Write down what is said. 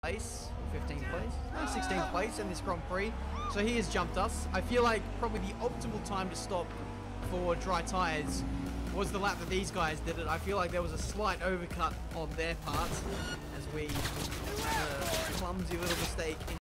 place, 15th place, no, 16th place in this Grand Prix. So he has jumped us. I feel like probably the optimal time to stop for dry tyres was the lap that these guys did it. I feel like there was a slight overcut on their part as we had a clumsy little mistake in